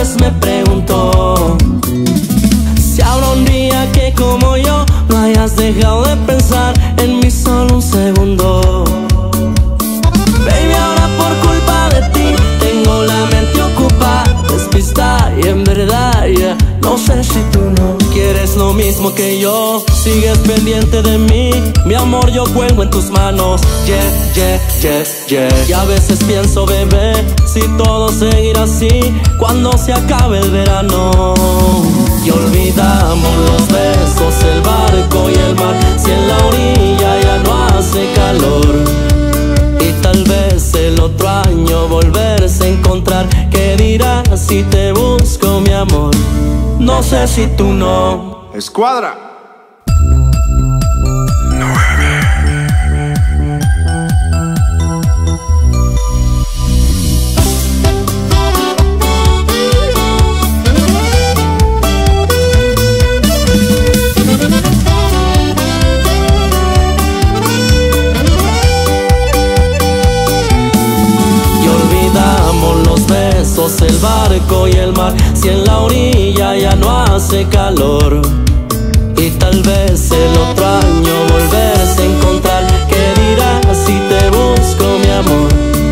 vez me pregunto si habrá un día que como yo no hayas dejado de pensar en mí solo un segundo. Baby, ahora por culpa de ti tengo la mente ocupada, despistada, y en verdad ya no sé si tú no quieres lo mismo que yo. Sigues pendiente de mí, mi amor, yo cuelgo en tus manos. Yeah, yeah, yeah, yeah. Y a veces pienso, bebé, si todo seguirá así cuando se acabe el verano. Y olvidamos los besos, el barco y el mar, si en la orilla ya no hace calor. Y tal vez el otro año volverse a encontrar. ¿Qué dirás si te busco, mi amor? No sé si tú no. Escuadra. El barco y el mar, si en la orilla ya no hace calor. Y tal vez el otro año volverse a encontrar. ¿Qué dirás si te busco, mi amor?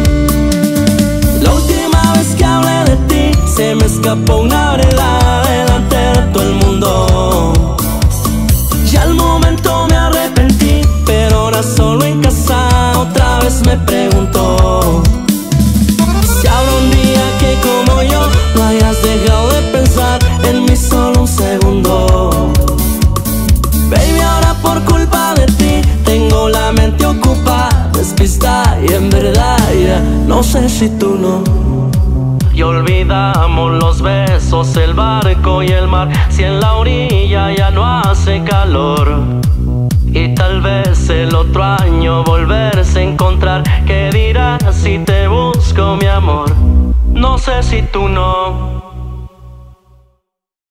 La última vez que hablé de ti se me escapó una verdad delante de todo el mundo. Y al momento me arrepentí, pero ahora solo en casa otra vez me pregunto si habrá un día que como yo no hayas dejado de pensar en mí solo un segundo. Baby, ahora por culpa de ti tengo la mente ocupada, despistada, y en verdad ya no sé si tú no. Y olvidamos los besos, el barco y el mar, si en la orilla ya no hace calor. Y tal vez el otro año volverse a encontrar. ¿Qué dirás si te busco, mi amor? No sé si tú no.